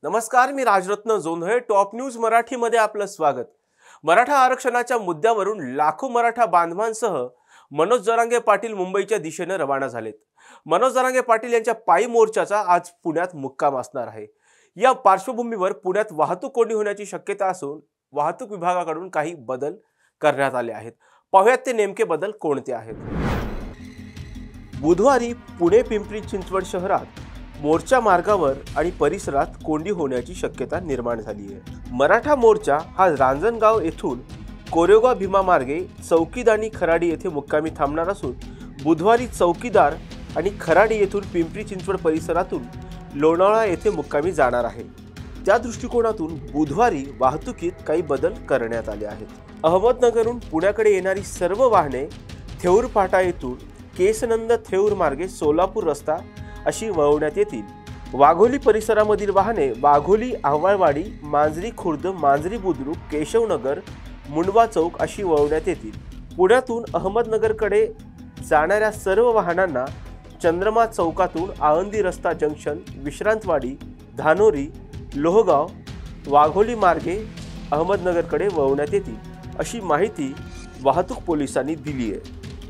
नमस्कार, मी Rajratna Jondhale. Top news मराठीमध्ये आपलं स्वागत. मराठा आरक्षणाच्या मुद्द्यावरून लाखो मराठा बांधवांसह मनोज जरांगे पाटील मुंबईच्या दिशेने रवाना झालेत. मनोज जरांगे पाटील यांच्या पायी मोर्चाचा आज पुण्यात मुक्काम असणार आहे. या पार्श्वभूमीवर पुण्यात वाहतूक कोंडी होण्याची शक्यता असून वाहतूक विभागाकडून काही बदल करण्यात आले आहेत. पाहूयात ते नेमके बदल कोणते आहेत. बुधवारी पुणे पिंपरी चिंचवड शहरात मोर्चा मार्गावर आणि परिसरात कोंडी होण्याची शक्यता निर्माण झाली आहे. मराठा मोर्चा हा रांजणगाव येथून कोरेगाव भीमा मार्गे चौकीद आणि खराडी येथे मुक्कामी थांबणार असून बुधवारी चौकीदार आणि खराडी येथून पिंपरी चिंचवड परिसरातून लोणावळा येथे मुक्कामी जाणार आहे. त्या दृष्टिकोनातून बुधवारी वाहतुकीत काही बदल करण्यात आले आहेत. अहमदनगरहून पुण्याकडे येणारी सर्व वाहने थेऊर फाटा येथून केसनंद थेऊर मार्गे सोलापूर रस्ता अशी वळवण्यात येतील. वाघोली परिसरामधील वाहने वाघोली, आव्हाळवाडी, मांजरी खुर्द, मांजरी बुद्रुक, केशवनगर, मुंडवा चौक अशी वळवण्यात येतील. पुण्यातून अहमदनगरकडे जाणाऱ्या सर्व वाहनांना चंद्रमा चौकातून आळंदी रस्ता जंक्शन, विश्रांतवाडी, धानोरी, लोहगाव, वाघोली मार्गे अहमदनगरकडे वळवण्यात येतील अशी माहिती वाहतूक पोलिसांनी दिली आहे.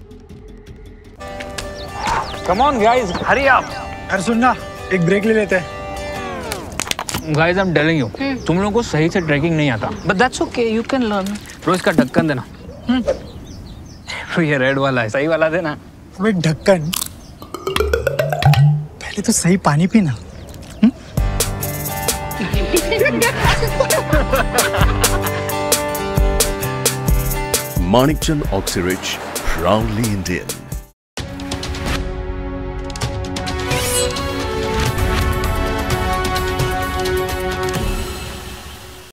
Come on guys, hurry up. यार सुन ना, एक ब्रेक ले लेते हैं. Guys, I'm telling you, तुम लोगों को सही से ट्रैकिंग नहीं आता. But that's okay, you can learn. रोज का ढक्कन देना. ये रेड वाला है, सही वाला देना. अबे ढक्कन, पहले तो सही पानी पीना. Manikchand Oxyrich, proudly Indian.